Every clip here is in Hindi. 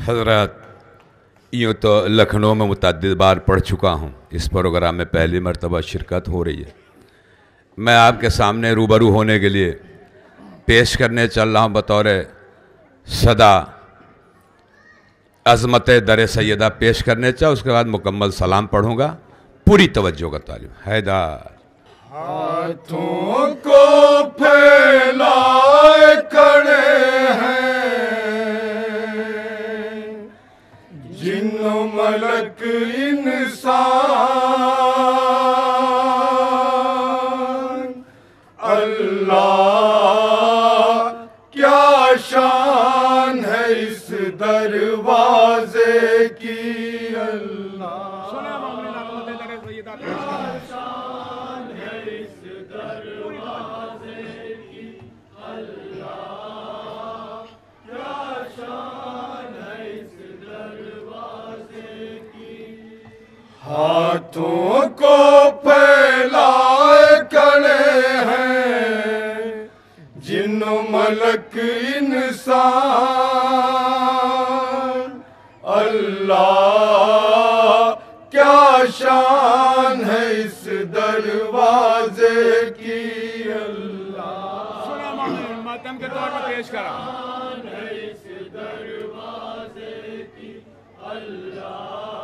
हज़रत, यूँ तो लखनऊ में मुतअद्दिद बार पढ़ चुका हूँ, इस प्रोग्राम में पहली मरतबा शिरकत हो रही है। मैं आपके सामने रूबरू होने के लिए पेश करने चल रहा हूँ बतौर सदा अज़मत दर सैयदा पेश करने चाह, उसके बाद मुकम्मल सलाम पढ़ूँगा। पूरी तवज्जो का तालिब। हैदर हाथों को फैलाए खड़े हैं जिन्नो मलक इंसान, अल्लाह क्या शान है इस दरवाजे की, अल्लाह हाथों को फैलाए खड़े हैं जिन्नो मलक इंसान, अल्लाह क्या शान है इस दरवाजे की, अल्लाह मातम के तौर पर पेश करा इस दरवाजे की, अल्लाह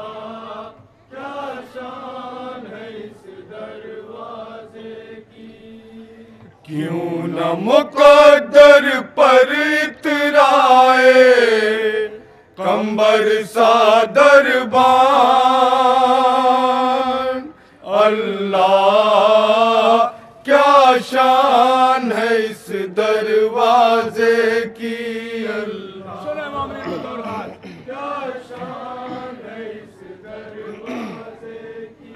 क्यों न मुक़द्दर पर इतराए कंबर सा दरबान, अल्लाह क्या शान है इस दरवाजे की, अल्लाह क्या शान है इस दरवाजे की,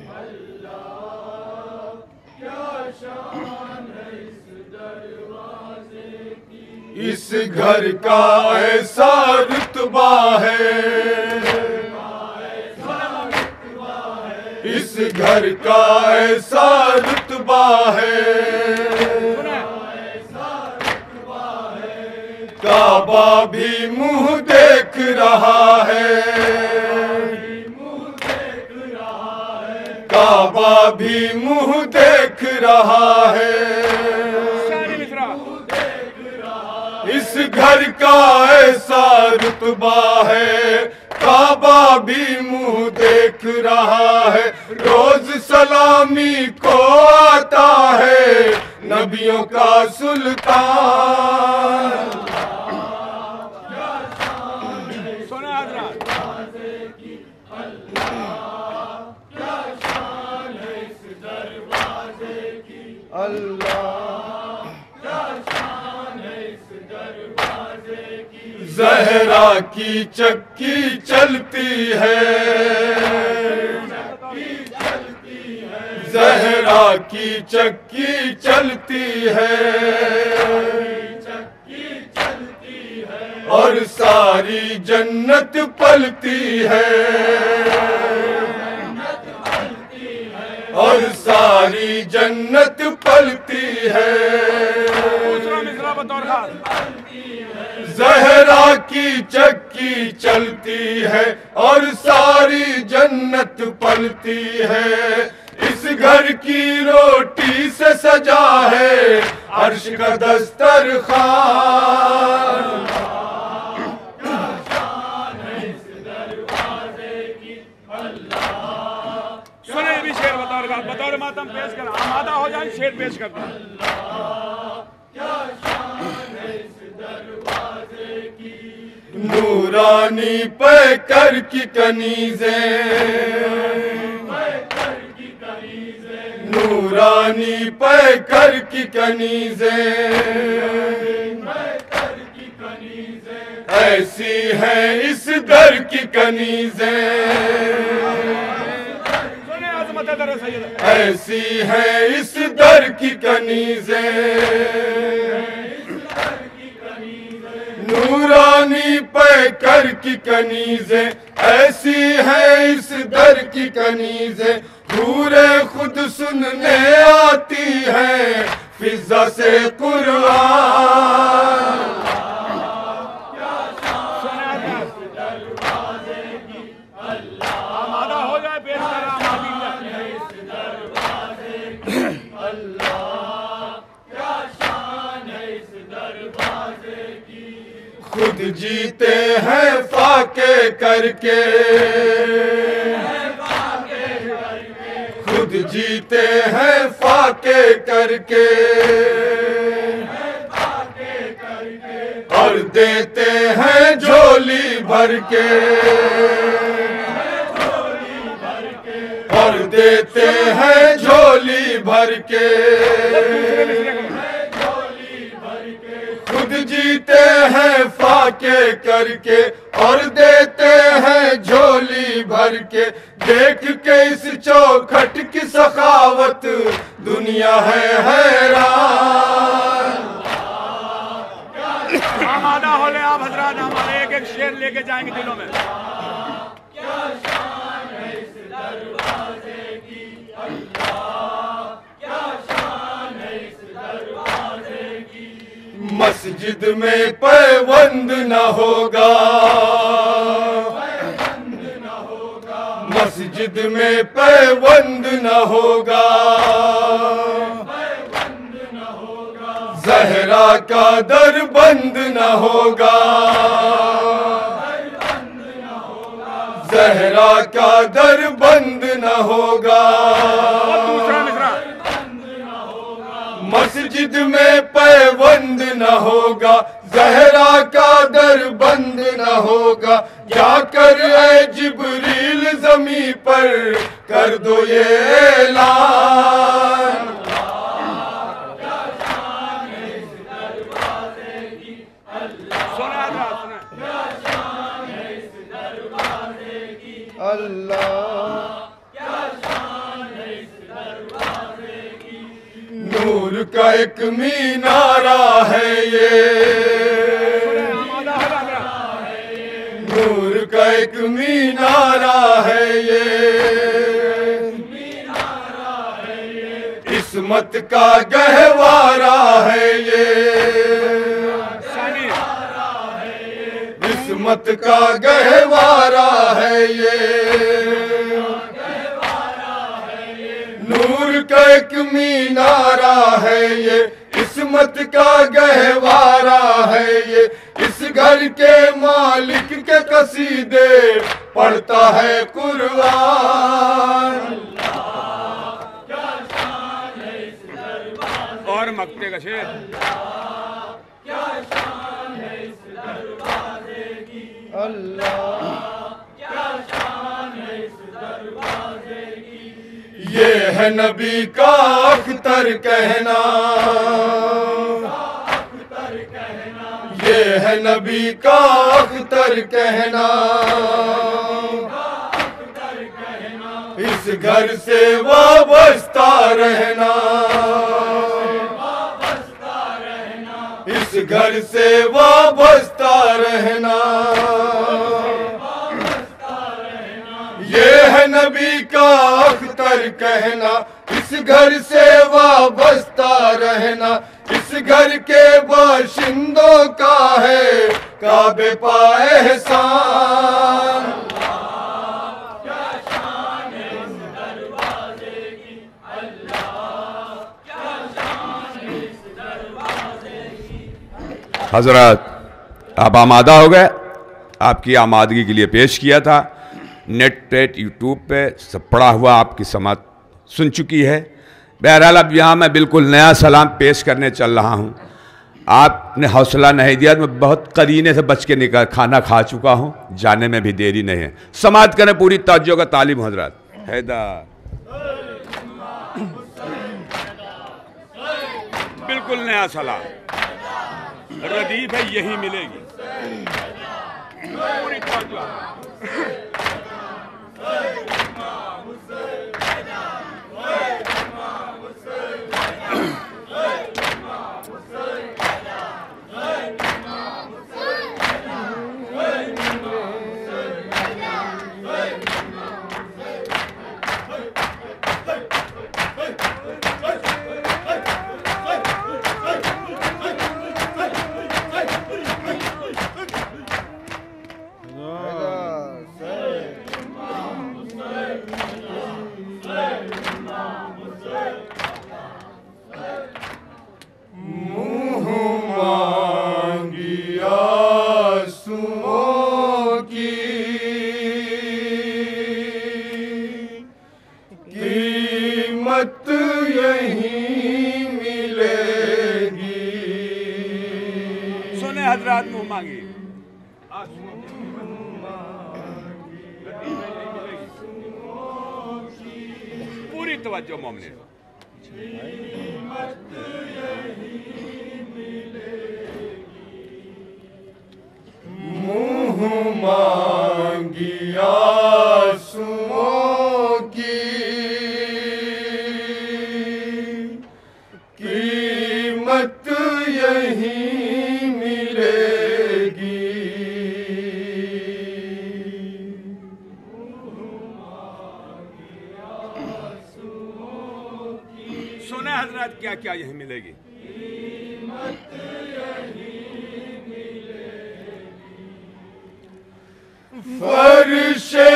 अल्लाह क्या शान है इस दरवाजे की। इस घर का ऐसा रुतबा है, इस घर का ऐसा रुतबा है, काबा भी मुंह देख रहा है, काबा भी मुंह देख रहा है, इस घर का ऐसा रुतबा है, काबा भी मुंह देख रहा है, रोज सलामी को आता है नबियों का सुल्तान, ज़हरा की चक्की चलती है, ज़हरा की चक्की चलती है, और सारी जन्नत पलती है, और सारी जन्नत पलती है, ज़हरा की चक्की चलती है और सारी जन्नत पलती है, इस घर की रोटी से सजा है अर्श का दस्तरखान, सुने भी शेर बतौर मातम पेश कर, आमादा हो जाए शेर पेश करते हैं। नूरानी पैकर की कनीज़ें, नूरानी पैकर की कनीज़ें, ऐसी हैं इस दर की कनीज़ें, ऐसी हैं इस दर की कनीज़ें, नूरानी पैकर की कनीज़ें, ऐसी हैं इस दर की कनीज़ें, हूरे खुद सुनने आती हैं फिज़ा से कुरान, जीते हैं फाके करके, खुद जीते हैं फाके करके, और देते हैं झोली भर के, और देते हैं झोली भर के। खुद जीते हैं फाके करके और देते हैं झोली भर के। देख के इस चौखट की सखावत दुनिया है हैरान। आमादा हो ले आप हजरात, हमारे एक एक शेर लेके जाएंगे दिलों में। क्या शान है इस दरवाजे की, अल्लाह क्या शान है इस दरवाजे की। मस्जिद में पैबंद न होगा, मस्जिद में पैबंद न होगा, ज़हरा का दर बंद न होगा, ज़हरा का दर बंद न होगा। मस्जिद में पैबंद न होगा, ज़हरा का दर बंद न होगा। जाकर ऐ जिब्रील ज़मीं पर कर दो ये ऐलान। नूर का एक मीनारा है ये, नूर का एक मीनारा है ये, इस्मत का गहवारा है ये, इस्मत का गहवारा है ये। नूर का एक मीनारा है ये, इस्मत का गहवारा है ये। इस घर के मालिक के कसीदे पढ़ता है कुरान। और मक्ते का शेर, क्या शान है इस दरवाजे की, अल्लाह क्या शान है इस दरवाजे की। ये है नबी का अख्तर कहना, ये है नबी का अख्तर कहना। इस घर से वाबस्ता रहना, इस घर से वाबस्ता रहना। ये है नबी का अख्तर कहना, इस घर से वाबस्ता रहना। इस घर के बाशिंदों का है काबे पा एहसान। क्या शान है इस दरवाजे की, अल्लाह क्या शान है इस दरवाजे की। हजरत आप आमादा हो गए, आपकी आमादगी के लिए पेश किया था। नेट पे यूट्यूब पे सब पड़ा हुआ आपकी समात सुन चुकी है। बहरहाल अब यहाँ मैं बिल्कुल नया सलाम पेश करने चल रहा हूँ। आपने हौसला नहीं दिया, मैं बहुत करीने से बच के निकल खाना खा चुका हूँ, जाने में भी देरी नहीं है। समात करें पूरी तवज्जो का तालीम हजरत। हैदर बिल्कुल नया सलाम, रदीफ है यही मिलेगी। पूरी तवज्जो। की कीमत यहीं मिलेगी। सुने हजरात, मुंह मांगी पूरी तवज्जो मोमिन। मुँह मांगी आंसुओं की कीमत यहीं मिलेगी। सुने हजरत, क्या क्या यही मिलेगी? फर्शे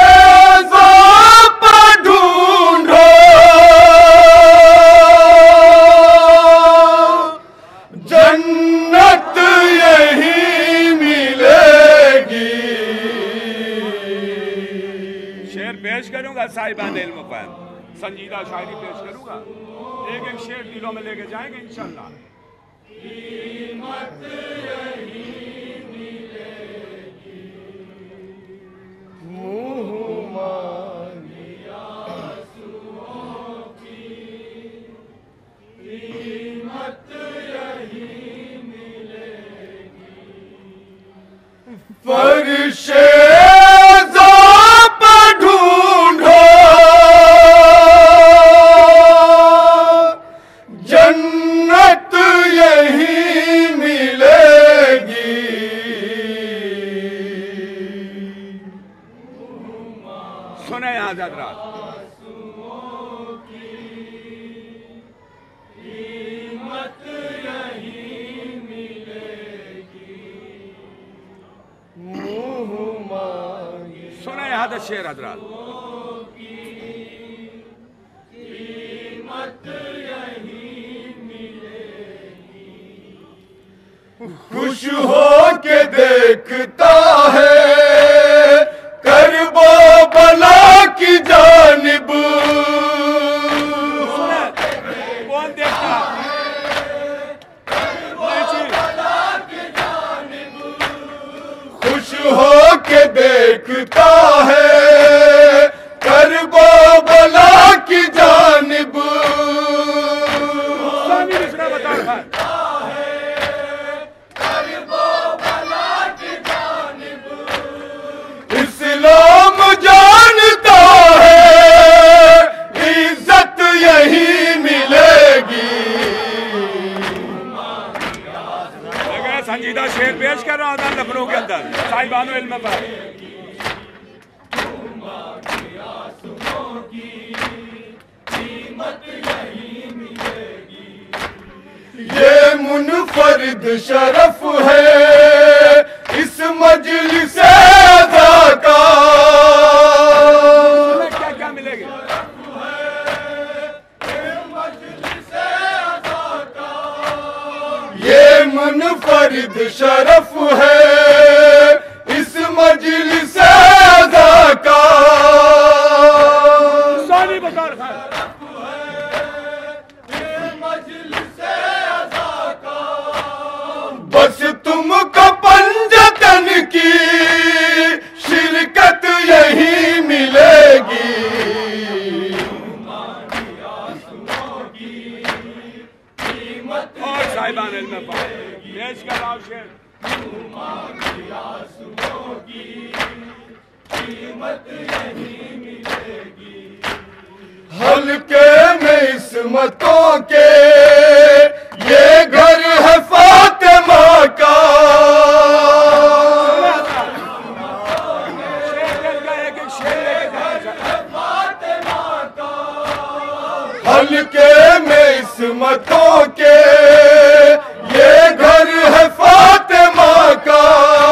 ज़ाब ढूंढो जन्नत यहीं मिलेगी। शेर पेश करूंगा साहिबान इल्म पर, संजीदा शायरी पेश करूंगा। एक एक शेर दिलों में लेके जाएंगे इंशाल्लाह। फर्शे ज़ाब ढूंढो जन्नत यहीं मिलेगी। सुने यहाँ हजरात, सुने यहाँ का शेर हजरात। खुश हो के देखता है करबो बला की जानिब। कौन देखता? खुश हो के देखता है करबो बला की जानिब। इस्लाम जानता है इज्जत यहीं मिलेगी। अगर संजीदा शेर पेश कर रहा था लखनऊ के अंदर साहिबानो इल्म पर। ये मुनफरिद शरफ है इस मजलिस अज़ा का। क्या क्या मिलेगी? ये मुनफरिद शरफ है इस मजलिस अज़ा का। सानी बकार खान। बस तुमको पंजतन की शिरकत यहीं मिलेगी। और साहिबान इल्म पर पेश कर रहा हूं शेर। हल्के में इस्मतों के ये घर है फातिमा का। हल्के में इस्मतों के ये घर है फातिमा का।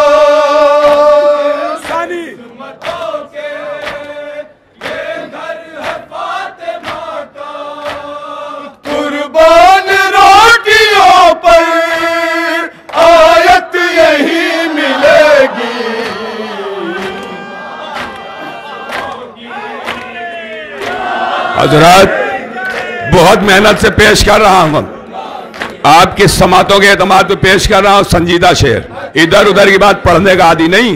कुर्बान रोटियों पर आयत यहीं मिलेगी। हजरत बहुत मेहनत से पेश कर रहा हूं, आपकी समातों के एतमाद पे पेश कर रहा हूं संजीदा शेर, इधर उधर की बात पढ़ने का आदि नहीं।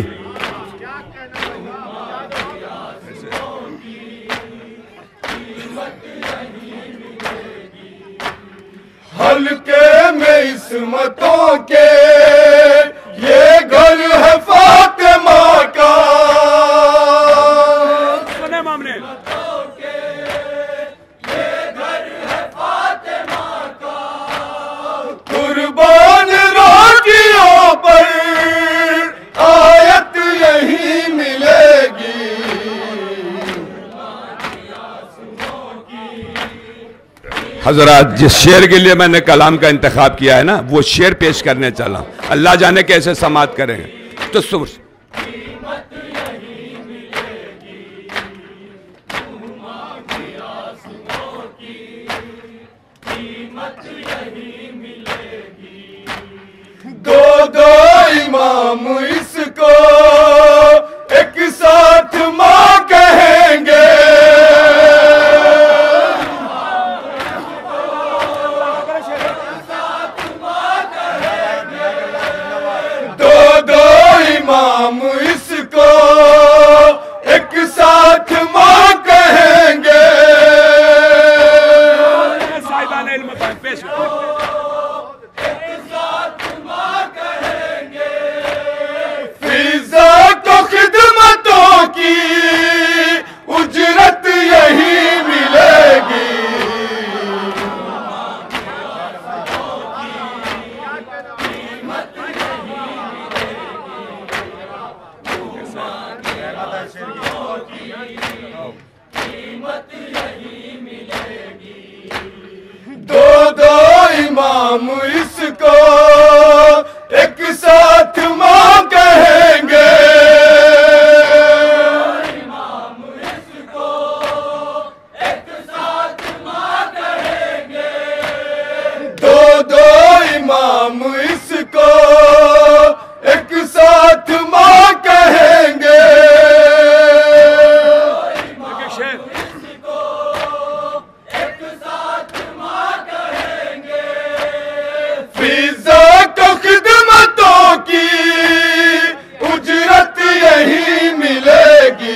हल्के में इस्मतों के ये घर है फातिमा का, सुने मामले कुर्बान रोटियों पर आयत यही मिलेगी। हजरत जिस शेर के लिए मैंने कलाम का इंतखाब किया है ना, वो शेर पेश करने चला, अल्लाह जाने कैसे समात करेंगे। तो सुर दो दो इमाम इसको एक साथ माँ कहेंगे। दो दो इमाम इसको एक साथ माँ कहेंगे। साहिबान इल्म का पेश फिजा को खिदमतों की उजरत यही मिलेगी। दो दो इमाम इसको एक साथ माँ कहेंगे। दो दो इमाम इसको एक साथ माँ कहेंगे। शेर फिजा को खिदमतों की उजरत यही मिलेगी।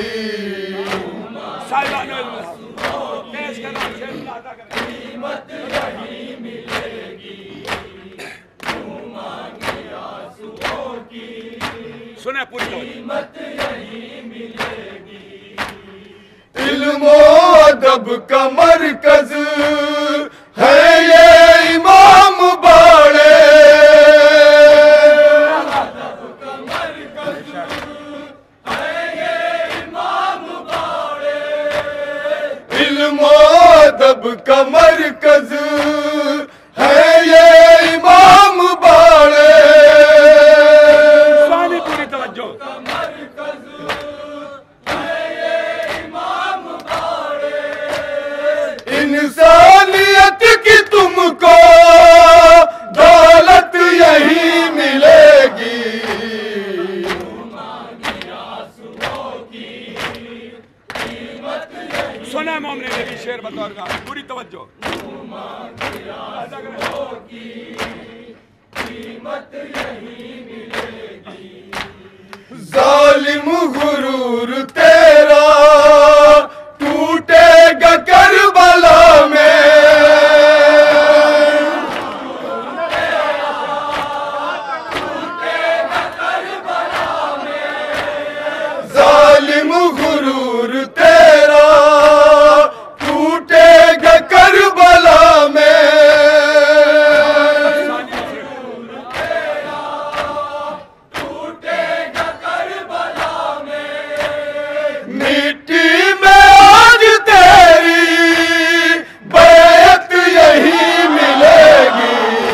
साहिबान इल्म पेश करना शेर अदा करें। सुने पूरी इल्मो अदब का मरकज है ये इमाम बाड़े। इल्मो अदब का मरकज है ये इमाम बाड़े। सानी पूरी तवज्जो इंसानियत की तुमको दौलत यही मिलेगी। सुना मोमने ने भी शेर बतौर का पूरी तवज्जो अदा करें। जालिम गुरूर तेरा टूटेगा करबला में। जालिम गुरूर तेरा टूटेगा करबला में। मिट्टी में आज तेरी बैत यही मिलेगी।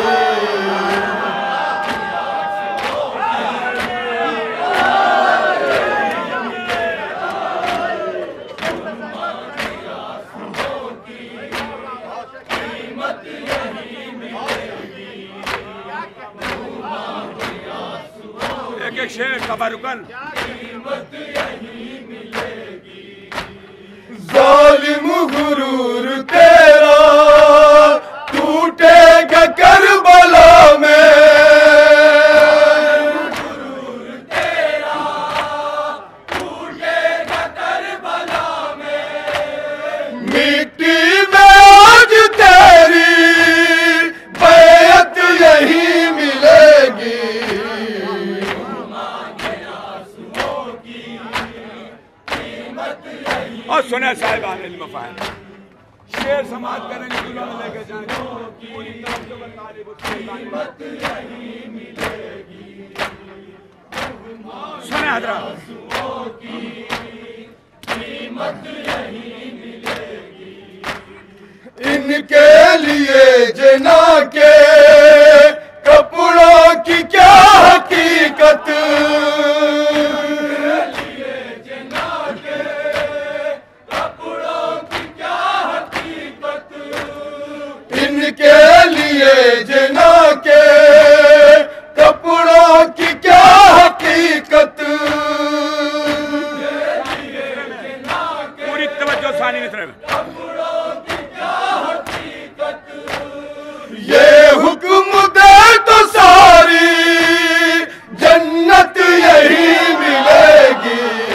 एक एक शेर तबरुकन जालिम गुरूर तेरा टूटेगा करबला में, गुरूर तेरा टूटेगा करबला में, मिट्टी में आज तेरी बैत यही मिलेगी, और सुने साहिबान इल्म फ़हम, शेर समाज करेंगे, दिलों में लेके जाएंगे, पूरी तवज्जो का तालिब उसकी कीमत यही मिलेगी। सुने हज़रात, कीमत यही मिलेगी। इनके लिए जना के कपड़ों की क्या हकीकत, इनके लिए जना के कपड़ों की क्या हकीकत, पूरी तवज्जो सानी मित्र में, ये हुक्म दे तो सारी जन्नत यही मिलेगी,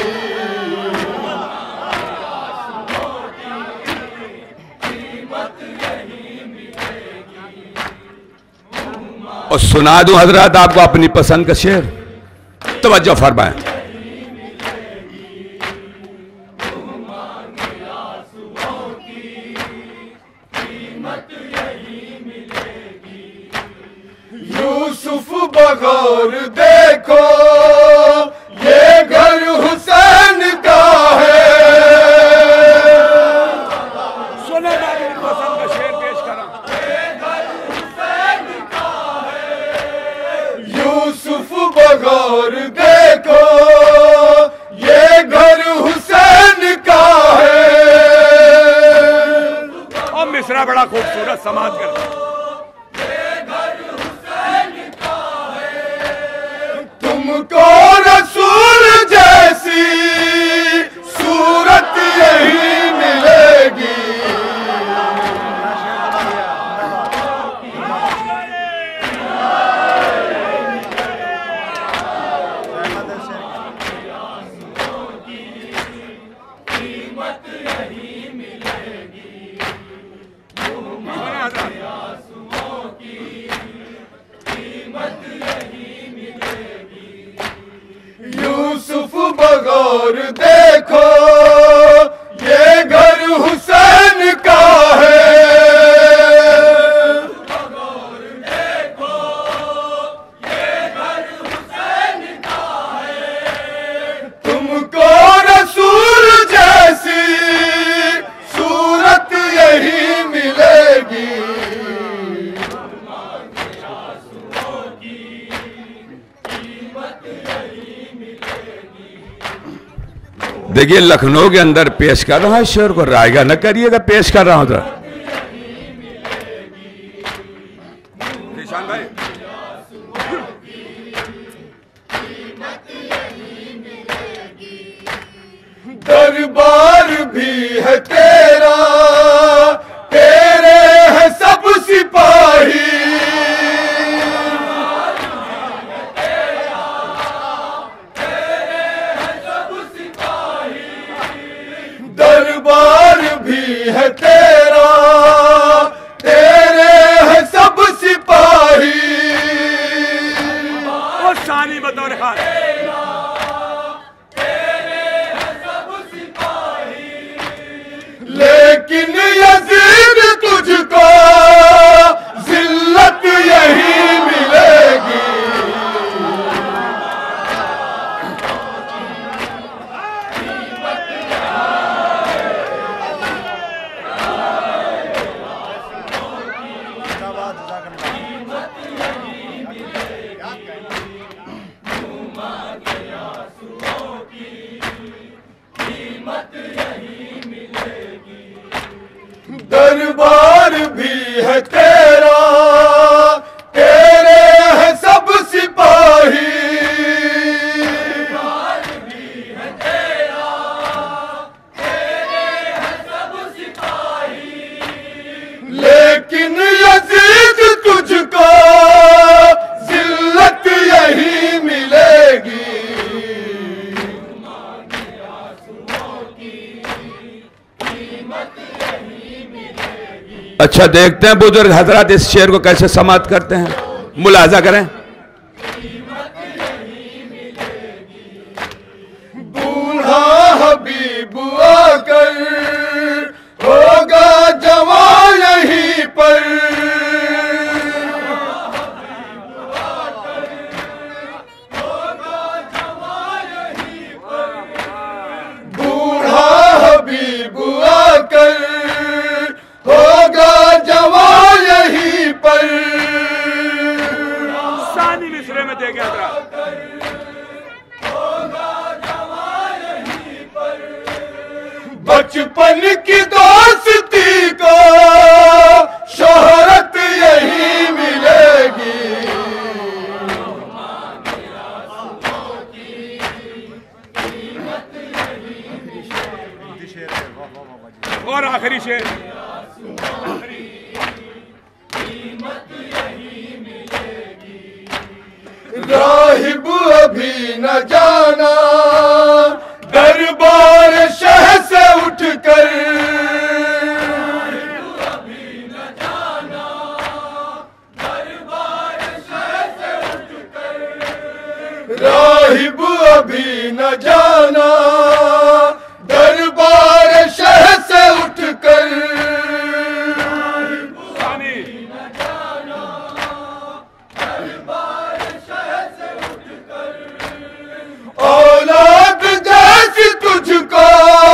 और सुना दूं हजरत आपको अपनी पसंद का शेर, तवज्जो फरमाएं। यूसुफ बगौर देखो ये घर हुसैन का है, सुने मैं अपनी पसंद का शेर पेश कर रहा हूं। यूसुफ बगौर देखो ये घर हुसैन का है, और मिसरा बड़ा खूबसूरत समाज करता है। तुमको रसूल जैसी सूरत यही मिलेगी, यूसुफ बगौर देखो ये घर हुसैन का है, देखो ये घर हुसैन का है, तुमको रसूल जैसी सूरत यही मिलेगी, देखिए लखनऊ के अंदर पेश कर रहा है शेर को, रायगा न करिएगा, पेश कर रहा हूं तो। निशान भाई, दरबार भी है तेरा, तेरे है सब सिपाही, दरबार भी है तेरा, तेरे है सब सिपाही, वो सानी बतौर खान, लेकिन यजीद तुझको जिल्लत यही मिलेगी, दरबार भी है तेरा, तेरे है सब सिपाही, दरबार भी है तेरा, तेरे है अच्छा, देखते हैं बुजुर्ग हजरात इस शेर को कैसे समाप्त करते हैं, मुलाजा करें। बूढ़ा हबीब आकर होगा जवान यहीं पर, बूढ़ा हबीब आकर होगा जवान यहीं पर। सानी मिसरे में दे गया था। बचपन की दोस्ती को शोहरत यही मिलेगी, और आखिरी शेर, राहिब अभी न जाना दरबार शह से उठकर, राहिब अभी न जाना दरबार शह से उठकर, औलाद जैसी तुझको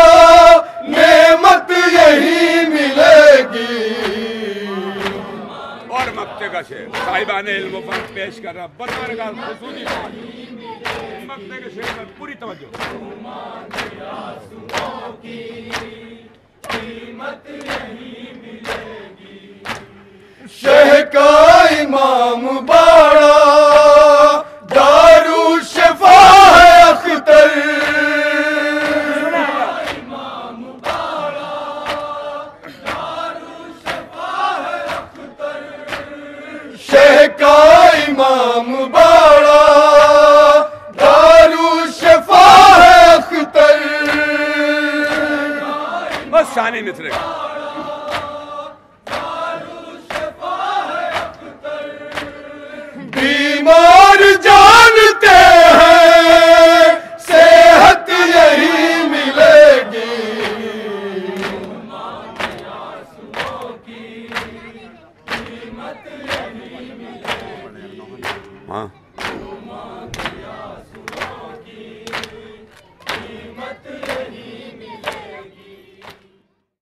नेमत यही मिलेगी। और मक्ते का शेर साहिबाने इल्म फन पेश कर रहा, बताने का खुसूसी मक्ते के शेर पर पूरी तवज्जो। शह का इमाम बाड़ा दारू शफा है अख्तर, शह का इमाम बाड़ा दारू शफा है अख्तर। बस सानी मिसरे बीमार जानते हैं सेहत यही मिलेगी, हाँ